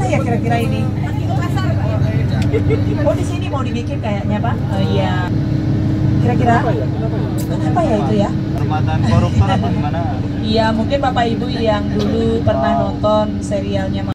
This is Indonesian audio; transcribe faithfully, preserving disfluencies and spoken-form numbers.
ya kira-kira ini? Oh di sini mau dibikin kayaknya Pak? Oh iya. Kira-kira? Kenapa ya itu ya? Permatan koruptor apa gimana? Iya mungkin Bapak Ibu yang dulu pernah nonton serialnya